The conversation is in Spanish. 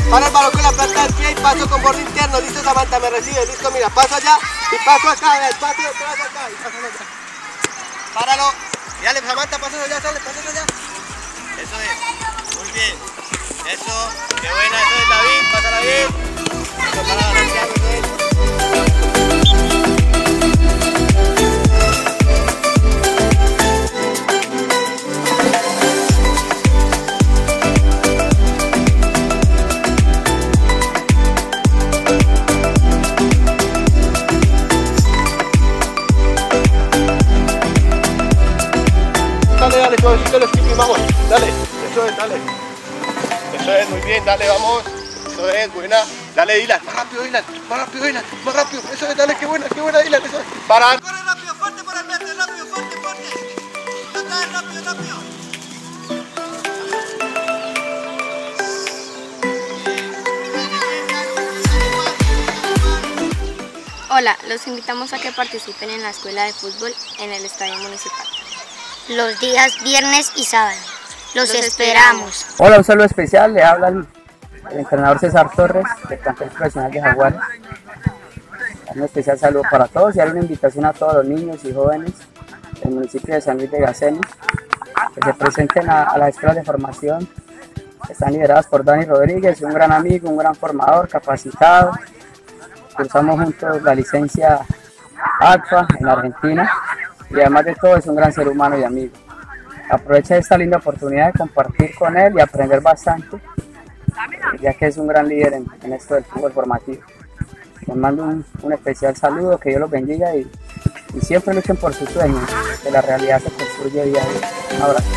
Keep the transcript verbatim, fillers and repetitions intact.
Para el balón con la planta del pie y paso con borde interno. Listo, Samantha, me recibe. Listo, mira, paso allá y paso acá. Vea, paso detrás acá y paso allá. Páralo. Y dale, Samantha, paso allá, sale, paso allá. Eso es. Muy bien. Eso. Qué buena, eso es David. Pásala bien. Eso para Santiago, eso es. Dale, dale, suavecito los skipping, vamos, dale, eso es, dale. Eso es, muy bien, dale, vamos. Eso es, buena. Dale, Dylan, más rápido, Dylan, más rápido, Dylan, más rápido. Eso es, dale, qué buena, qué buena, Dylan, eso es. Para. Corre rápido, fuerte por el verde, rápido, fuerte, fuerte. Dale, rápido, rápido. Hola, los invitamos a que participen en la escuela de fútbol en el estadio municipal. Los días viernes y sábado. Los, Los esperamos. esperamos. Hola, un saludo especial. Le habla el, el entrenador César Torres, del plantel profesional de Jaguares. Un especial saludo para todos y darle una invitación a todos los niños y jóvenes del municipio de San Luis de Gaceni que se presenten a, a las escuelas de formación. Están lideradas por Dani Rodríguez, un gran amigo, un gran formador, capacitado. Cursamos juntos la licencia A C F A en Argentina. Y además de todo es un gran ser humano y amigo. Aprovecha esta linda oportunidad de compartir con él y aprender bastante, ya que es un gran líder en, en esto del fútbol formativo. Les mando un, un especial saludo, que Dios los bendiga y, y siempre luchen por sus sueños, que la realidad se construye día a día. Un abrazo.